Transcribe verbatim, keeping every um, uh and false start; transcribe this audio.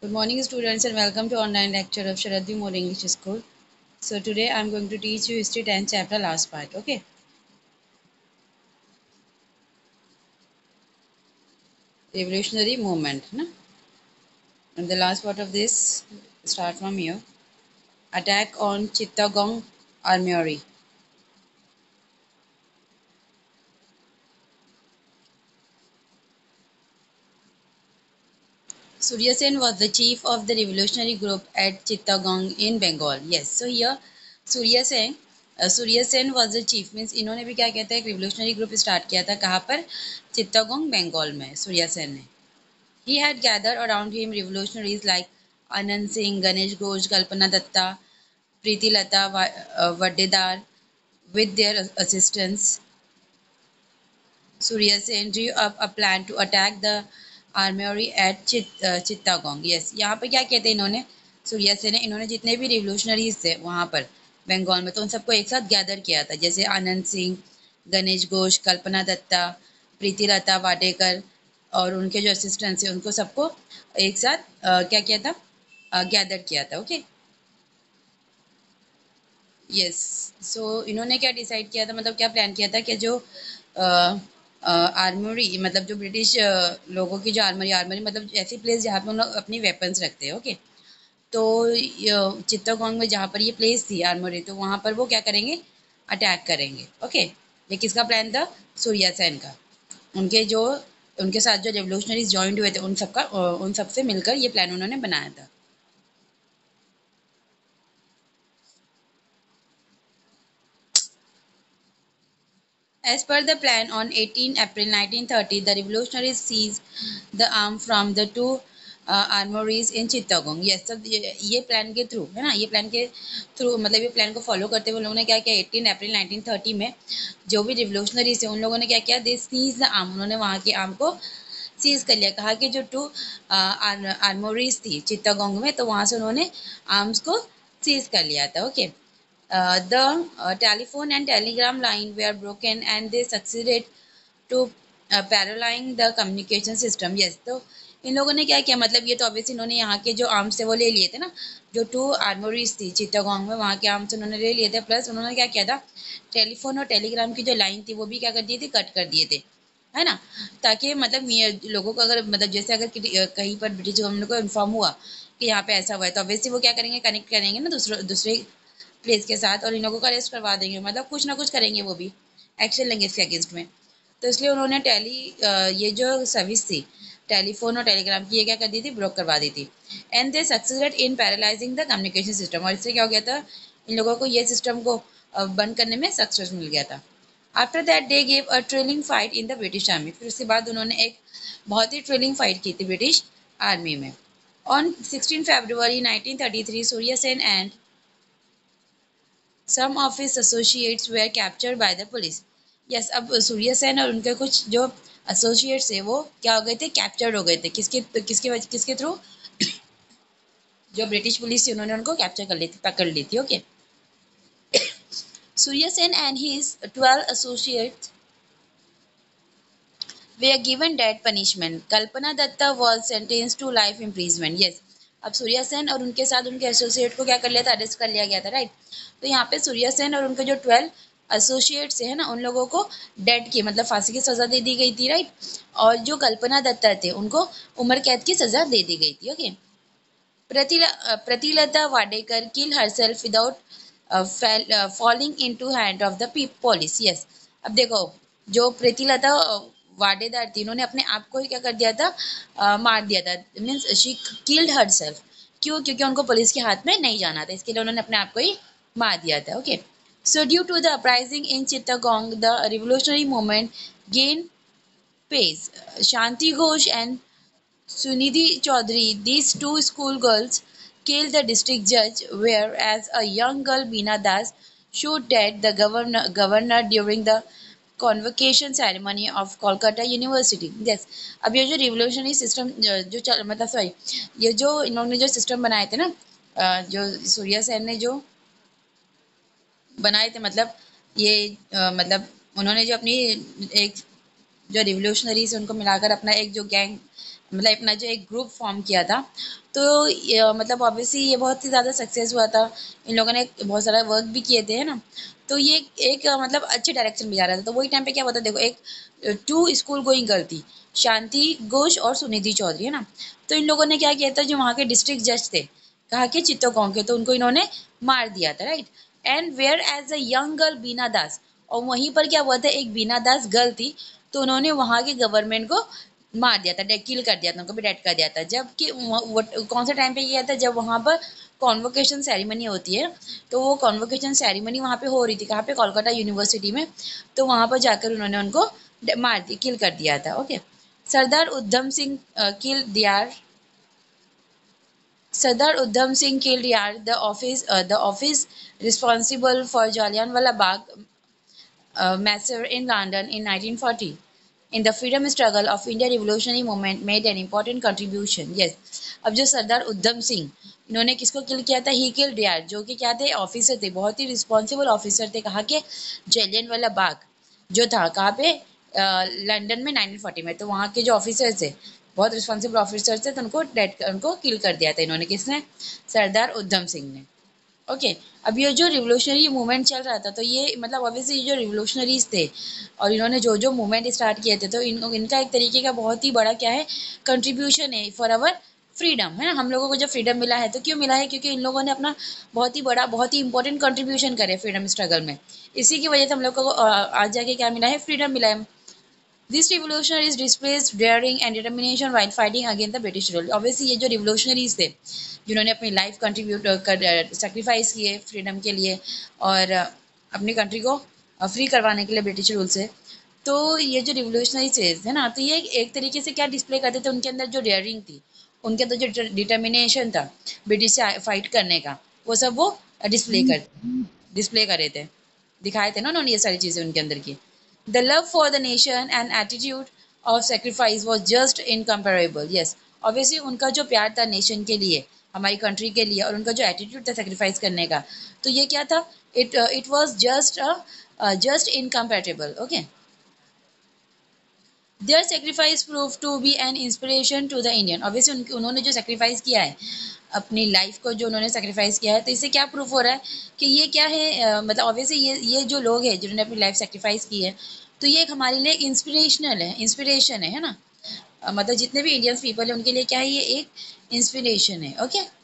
Good morning, students, and welcome to online lecture of Sharadvi More English School. So today I'm going to teach you History tenth chapter last part. Okay. Revolutionary movement. Na? And the last part of this start from here. Attack on Chittagong Armory. Surya Sen was the chief of the revolutionary group at Chittagong in Bengal. Yes. So here Surya Sen uh, Surya Sen was the chief means इन्होंने भी क्या कहता है एक revolutionary group start किया था कहाँ पर चित्तागोंग बंगाल में सूर्या सेन ने. He had gathered around him revolutionaries like Anand Singh, Ganesh Ghosh, Kalpana Datta, Preeti Lata uh, Vaddedar. With their assistance, Surya Sen drew up a plan to attack the armory at Chit, uh, Chittagong. Yes, यहाँ पे क्या कहते हैं इन्होंने सूर्या सेन ने इन्होंने जितने भी रिवोल्यूशनरीज थे वहाँ पर बंगाल में तो उन सबको एक साथ गैदर किया था जैसे आनंद सिंह, गणेश घोष, कल्पना दत्ता, प्रीति लता वाडेकर और उनके जो असिस्टेंट्स थे उनको सबको एक साथ अ, क्या किया था गैदर किया था. ओके. यस. सो इन्होंने क्या डिसाइड किया था मतलब क्या प्लान किया था कि जो आर्मरी मतलब जो ब्रिटिश अ, लोगों की जो आर्मरी आर्मरी मतलब ऐसी प्लेस जहाँ पे उन लोग अपनी वेपन्स रखते हैं. ओके. तो चित्तौड़गढ़ में जहाँ पर ये प्लेस थी आर्मरी तो वहाँ पर वो क्या करेंगे अटैक करेंगे. ओके. ये किसका प्लान था सूर्या सेन का. उनके जो उनके साथ जो रेवोल्यूशनरीज ज्वाइन हुए थे उन सबका अ, उन सबसे मिलकर ये प्लान उन्होंने बनाया था. As per the plan, on eighteenth April nineteen thirty, the revolutionaries seized the arm from the two uh, armories in Chittagong. Yes, तो ये, ये प्लान के थ्रू है ना ये प्लान के थ्रू मतलब ये प्लान को फॉलो करते हुए लोगों ने क्या किया अठारह अप्रैल नाइनटीन थर्टी में जो भी रिवोल्यूशनरीज थे उन लोगों ने क्या किया दे सीज द आर्म उन्होंने वहाँ की आर्म को सीज कर लिया. कहा कि जो टू आर्मोरीज थी चित्तागोंग में तो वहाँ से उन्होंने आर्म्स को सीज कर लिया था. Okay. Uh, the uh, telephone and telegram line were broken and they succeeded to uh, paralyzing the communication system. Yes, तो इन लोगों ने क्या किया मतलब ये तो ऑब्वियसली इन्होंने यहाँ के जो आर्म्स थे वो ले लिए थे ना जो टू आर्मोरीज थी चित्तागोंग में वहाँ के आर्म्स उन्होंने ले लिए थे प्लस उन्होंने क्या किया था टेलीफोन और टेलीग्राम की जो लाइन थी वो भी क्या कर दिए थे कट कर दिए थे है ना ताकि मतलब ये लोगों को अगर मतलब जैसे अगर किसी- कहीं पर ब्रिटिश गवर्नमेंट को इन्फॉर्म हुआ कि यहाँ पे ऐसा हुआ है तो ऑब्वियसली वो क्या करेंगे कनेक्ट करेंगे ना दूसरे दूसरे प्लेस के साथ और इन लोगों को अरेस्ट करवा देंगे मतलब कुछ ना कुछ करेंगे वो भी एक्शन लेंगे इसके अगेंस्ट में. तो इसलिए उन्होंने टेली ये जो सर्विस थी टेलीफोन और टेलीग्राम की ये क्या कर दी थी ब्लॉक करवा दी थी. And they succeeded in paralysing the communication system और इससे क्या हो गया था इन लोगों को ये सिस्टम को बंद करने में सक्सेस मिल गया था. After that they gave a thrilling fight in the British army. फिर उसके बाद उन्होंने एक बहुत ही थ्रिलिंग फाइट की थी ब्रिटिश आर्मी में. On sixteen February nineteen thirty three Surya Sen and some of his associates were captured by the police. Yes, अब सूर्या सेन और उनके कुछ जो एसोसिएट्स थे वो क्या हो गए थे कैप्चर्ड हो गए थे किसके किसके वजह किसके थ्रू जो ब्रिटिश पुलिस थी उन्होंने उनको कैप्चर कर ली थी पकड़ ली थी. Okay. Surya Sen and his twelve associates were given death punishment. Kalpana Datta was sentenced to life imprisonment. Yes. अब सूर्या सेन और उनके साथ उनके एसोसिएट को क्या कर लिया था अरेस्ट कर लिया गया था राइट. तो यहाँ पे सूर्या सेन और उनके जो ट्वेल्व एसोसिएट्स है ना उन लोगों को डेड की मतलब फांसी की सजा दे दी गई थी राइट. और जो कल्पना दत्ता थे उनको उम्र कैद की सजा दे दी गई थी. Okay. Pritila Pritilata Wadedar kill herself without falling into hand of the police. Yes. अब देखो जो प्रीतिलता वाडेदार थी उन्होंने अपने आप को ही क्या कर दिया था अ, मार दिया था मीन्स शी किल्ड हरसेल्फ. क्यों क्योंकि उनको पुलिस के हाथ में नहीं जाना था इसके लिए उन्होंने अपने आप को ही मार दिया था. Okay. So due to the uprising in Chittagong the revolutionary movement gain pace. Shanti Ghosh and Sunidhi Chaudhary, these two schoolgirls, killed the district judge, whereas a young girl, Beena Das, shot dead the governor, governor during the convocation ceremony of Kolkata University. Yes. अब ये जो revolutionary system जो चल मतलब sorry ये जो इन्होंने जो सिस्टम बनाए थे ना अ, जो सूर्या सेन ने जो बनाए थे मतलब ये अ, मतलब उन्होंने जो अपनी एक जो रिवोल्यूशनरीज उनको मिलाकर अपना एक जो गैंग मतलब अपना जो एक ग्रुप फॉर्म किया था। तो ये, मतलब ऑब्वियसली ये बहुत ही ज़्यादा सक्सेस हुआ था, इन लोगों ने बहुत सारा वर्क भी किए थे, है ना। तो ये एक अ, मतलब अच्छे डायरेक्शन में जा रहा था। तो वही टाइम पे क्या हुआ था, देखो एक टू स्कूल गोइंग गर्ल थी, शांति घोष और सुनिधि चौधरी, है ना। तो इन लोगों ने क्या किया था, जो वहाँ के डिस्ट्रिक्ट जज थे कहा के चित्तौड़गढ़ के, तो उनको इन्होंने मार दिया था, right. And whereas a young girl Bina Das, और वहीं पर क्या हुआ था, एक बीना दास गर्ल थी, तो उन्होंने वहाँ के गवर्नमेंट को मार दिया था, किल कर दिया था, उनको भी डेड कर दिया था। जबकि कौन सा टाइम पे किया था, जब वहाँ पर कॉन्वोकेशन सेरेमनी होती है। तो वो कॉन्वोकेशन सेरेमनी वहाँ पे हो रही थी, कहाँ पे, कोलकाता यूनिवर्सिटी में। तो वहाँ पर जाकर उन्होंने उनको मार दिया, किल कर दिया था। ओके। सरदार उधम सिंह किल दियार Sardar Udham Singh killed Yar, the office, uh, the office responsible for Jallianwala Bagh uh, massacre in London in nineteen forty. In the freedom struggle of India revolutionary movement made an important contribution. Yes. अब जो सरदार उधम सिंह, इन्होंने किसको किल किया था, he killed यार, जो कि क्या थे, ऑफिसर थे, बहुत ही रिस्पॉन्सिबल ऑफिसर थे, कहा के जलियन वाला बाग जो था, कहाँ पे, लंदन में नाइनटीन फोर्टी में। तो वहाँ के जो ऑफिसर थे, बहुत रिस्पॉन्सिबल ऑफिसर थे, तो उनको डेड उनको किल कर दिया था इन्होंने, किसने, सरदार उधम सिंह ने। Okay okay. अब ये जो रिवोल्यूशनरी मूवमेंट चल रहा था, तो ये मतलब ऑब्वियसली ये जो रिवोल्यूशनरीज थे और इन्होंने जो जो मूवमेंट स्टार्ट किए थे, तो इन इनका एक तरीके का बहुत ही बड़ा क्या है, कंट्रीब्यूशन है फॉर आवर फ्रीडम, है ना। हम लोगों को जब फ्रीडम मिला है, तो क्यों मिला है, क्योंकि इन लोगों ने अपना बहुत ही बड़ा, बहुत ही इंपॉर्टेंट कंट्रीब्यूशन करे फ्रीडम स्ट्रगल में। इसी की वजह से हम लोग को आज जाके क्या मिला है, फ्रीडम मिला है। These revolutionaries displayed daring and determination while fighting against the British rule. Obviously ये जो revolutionaries थे, जिन्होंने अपनी लाइफ कंट्रीब्यूट कर सेक्रीफाइस किए फ्रीडम के लिए और अपनी कंट्री को फ्री करवाने के लिए ब्रिटिश रूल से, तो ये जो रिवोल्यूशनरी है ना, तो ये एक तरीके से क्या डिस्प्ले करते थे, उनके अंदर जो डेयरिंग थी, उनके अंदर जो डिटर्मिनेशन था ब्रिटिश से फाइट करने का, वो सब वो डिस्प्ले कर डिस्प्ले करे थे, दिखाए थे ना उन्होंने ये सारी चीज़ें उनके अंदर की। The love for the nation and attitude of sacrifice was just incomparable. Yes, obviously उनका जो प्यार था नेशन के लिए, हमारी कंट्री के लिए, और उनका जो एटीट्यूड था सेक्रीफाइस करने का, तो ये क्या था, it it was just just incomparable. Okay. Their sacrifice proved to be an inspiration to the Indian. Obviously उनके उन्होंने जो सेक्रीफाइस किया है, अपनी लाइफ को जो उन्होंने सेक्रीफाइस किया है, तो इससे क्या प्रूफ हो रहा है कि ये क्या है, अ, मतलब ऑब्वियसली ये ये जो लोग हैं जिन्होंने अपनी लाइफ सेक्रीफाइस की है, तो ये एक हमारे लिए इंस्पिरेशनल है, इंस्पिरेशन है है ना। अ, मतलब जितने भी इंडियंस पीपल है उनके लिए क्या है, ये एक इंस्पिरेशन है। ओके।